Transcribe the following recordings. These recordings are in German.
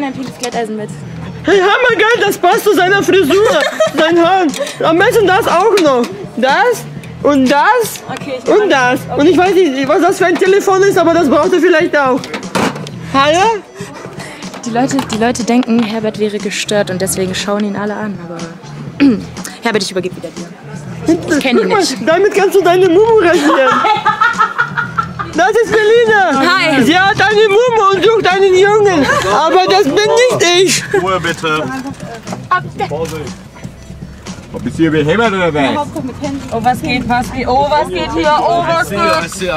ein pinkes Glätteisen mit. Hey, hammergeil, das passt zu seiner Frisur, sein Haaren. Am besten das auch noch. Das und das und das. Und ich weiß nicht, was das für ein Telefon ist, aber das braucht er vielleicht auch. Hallo? Die Leute denken, Herbert wäre gestört und deswegen schauen ihn alle an. Aber Herbert, ich übergebe wieder dir. Ich kenne ihn nicht. Damit kannst du deine Mumu rasieren. Das ist Melina. Hi. Sie hat eine Mumu und sucht einen Jungen. Aber das bin nicht ich. Ruhe bitte. Vorsicht. Bist du hier wie Herbert oder was? Oh, was geht hier? Oh, was geht hier? Oh, was geht?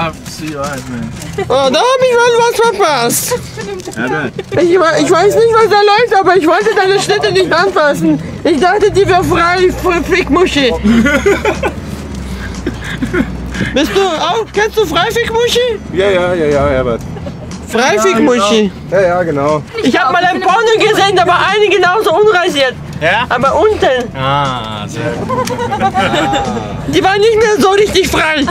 Oh, da habe ich mal was verpasst. Herbert. Ich weiß nicht, was da läuft, aber ich wollte deine Schnitte nicht anfassen. Ich dachte, die wäre frei, Fickmuschi. Bist du auch? Kennst du Freifickmuschi? Ja, Herbert. Freifickmuschi? Ja, genau. Ich habe mal ein Porno gesehen, da war eine genauso unrasiert. Ja? Aber unten. Ah, sehr gut. Die war nicht mehr so richtig frei.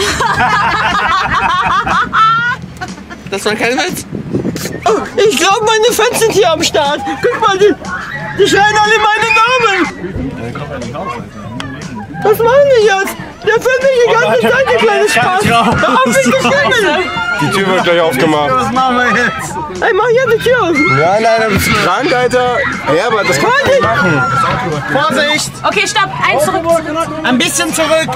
Das war kein Witz. Oh, ich glaube, meine Fans sind hier am Start. Guck mal, die schreien alle meine Namen. Was machen die jetzt? Der filmt mich die ganze Zeit, der kleine Spaß. Hör auf, mich gefilmt. Die Tür wird gleich aufgemacht. Was machen wir jetzt? Ey, mach hier die Tür auf. Nein, du bist krank, Alter. Herbert, das kann ich nicht machen. Vorsicht! Okay, stopp. Eins zurück. Ein bisschen zurück.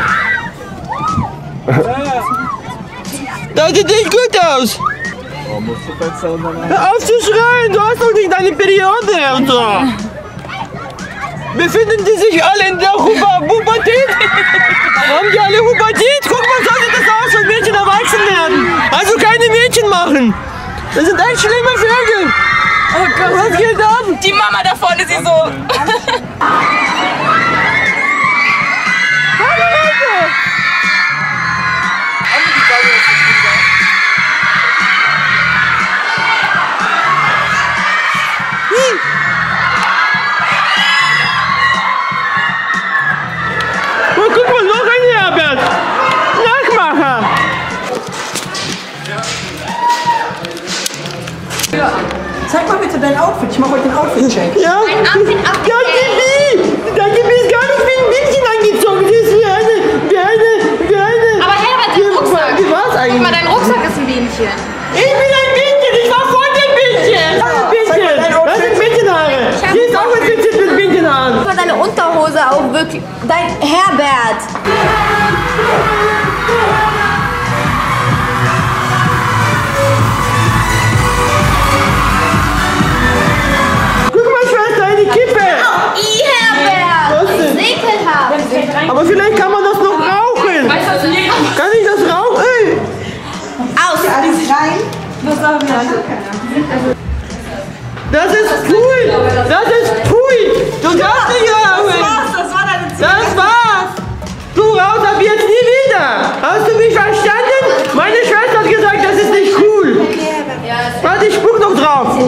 Das sieht nicht gut aus. Hör auf zu schreien, du hast doch nicht deine Periode und so. Befinden die sich alle in der Pubertät? Haben die alle Pubertät? Guck mal, so sieht das aus, wenn Mädchen erwachsen werden. Also keine Mädchen machen. Das sind echt schlimme Vögel. Oh Gott, was geht ab? Die Mama da vorne, sie so. Hallo Leute! Oh, guck mal, noch ein Herbert! Nachmacher! Zeig mal bitte dein Outfit, ich mache heute den Outfit-Check. Ja? Ein Outfit ab. Dein Gibi ist gar nicht wie ein Mädchen angezogen. Sie ist wie eine. Aber Herbert, dein Rucksack. Wie war's Guck eigentlich? mal, dein Rucksack ist ein Bienchen. Ich bin ein Mädchen, ich war vor dem Mädchen. Das sind Mädchenhaare. Sie ist auch infiziert mit Mädchenhaaren. Guck mal, deine Unterhose auch wirklich. Dein Herbert. Guck mal, Schwester, eine Kippe. Herbert. Was denn? Das ist ekelhaft. Aber vielleicht kann man das noch rauchen. Kann ich das rauchen? Ey. Aus. Alles rein? Das ist Pui. Das ist Pui. Du darfst nicht rauchen. Das war deine Zeit. Das war's! Du raus ab jetzt nie wieder! Hast du mich verstanden? Meine Schwester hat gesagt, das ist nicht cool! Warte, ich spuck noch drauf!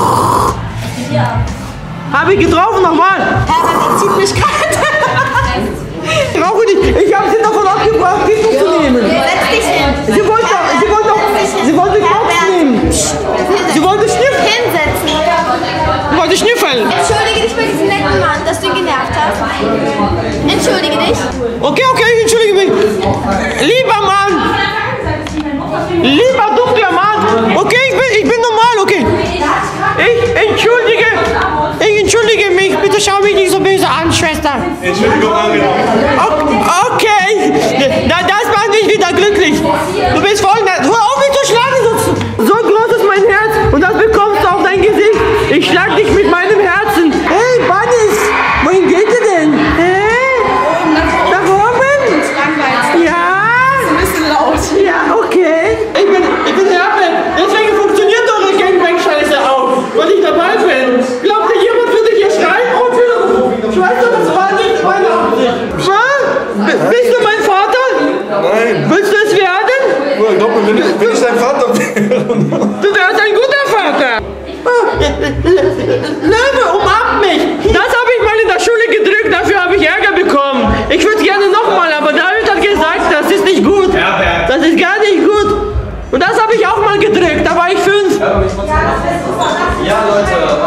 Habe ich getroffen nochmal? Herbert, zieht mich gerade. Ich rauche nicht! Ich habe sie davon abgebracht, Pickel zu nehmen! Setz dich hin. Sie wollte Koks nehmen! Sie wollte schnüffeln! Hinsetzen. Sie wollte schnüffeln! Entschuldige dich bei diesem netten Mann, dass du ihn genervt hast. Entschuldige dich. Okay, ich entschuldige mich! Lieber Mann! Lieber dunkler Mann! Okay, ich bin normal, okay! Ich entschuldige mich, bitte schau mich nicht so böse an, Schwester! Entschuldigung, angenommen. Okay! Das macht mich wieder glücklich! Du bist voll nett! Hör auf mich zu schlagen! So groß ist mein Herz und das bekommst du auf dein Gesicht! Ich schlag dich mit meinem Herzen! Hey, Bunnies! Wohin geht ihr denn? Da oben? Ja? Ein bisschen laut. Ja, okay. Ich bin Herbert. Deswegen funktioniert eure Gangbang-Scheiße auch. Weil ich dabei bin. Glaubt ihr, jemand würde hier schreien? Schwester, das war nicht meine Absicht. Was? Bist du mein Vater? Nein. Willst du es werden? Wenn ich dein Vater wäre. Du wärst ein guter Vater. Löwe, umarmt mich. Das habe ich mal in der Schule gedrückt. Dafür habe ich Ärger bekommen. Ich würde gerne nochmal, aber David hat gesagt, das ist nicht gut. Das ist gar nicht gut. Und das habe ich auch mal gedrückt. Da war ich 5. Ja, Leute.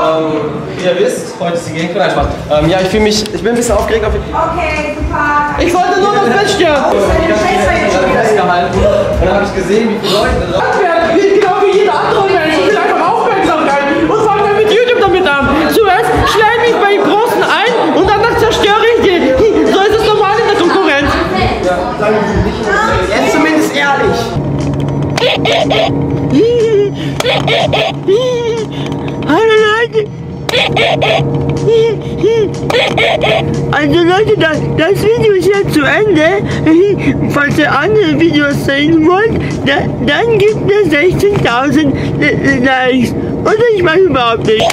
ist die Gegend. Nein, Spaß. Ja, ich bin ein bisschen aufgeregt. Okay, super. Ich wollte nur das Beste. Ich habe festgehalten und dann habe ich gesehen, wie viele Leute drauf Genau wie jeder andere Mensch. Ich will einfach Aufmerksamkeit und fange dann mit YouTube damit an. Zuerst schneide ich bei Großen ein und danach zerstöre ich die. So ist es normal in der Konkurrenz. Jetzt zumindest ehrlich. Hallo Leute. Also Leute, das Video ist jetzt zu Ende. Falls ihr andere Videos sehen wollt, dann gibt es 16.000 Likes. Oder ich mache überhaupt nichts.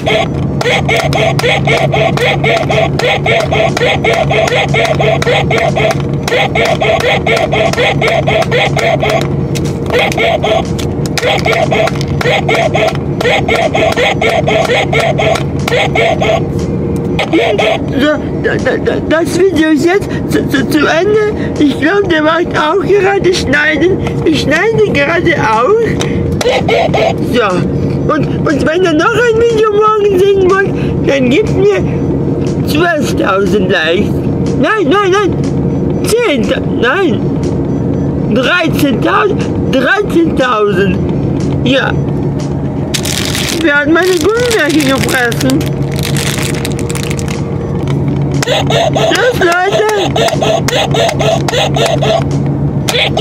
So, das Video ist jetzt zu Ende. Ich glaube, der macht auch gerade Schneiden. Ich schneide gerade auch. So, und wenn ihr noch ein Video morgen sehen wollt, dann gebt mir 12.000 Likes. Nein, 10.000, nein. 13.000. Ja. Wer hat meine Gummibärchen gefressen? Tschüss, Leute!